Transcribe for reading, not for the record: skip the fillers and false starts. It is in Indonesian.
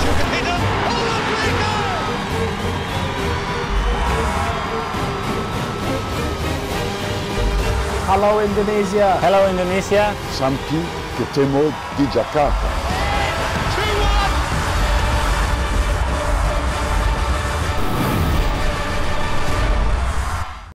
can hit them. Oh, lovely goal! Hello Indonesia. Hello Indonesia. Sampi ketemu di Jakarta.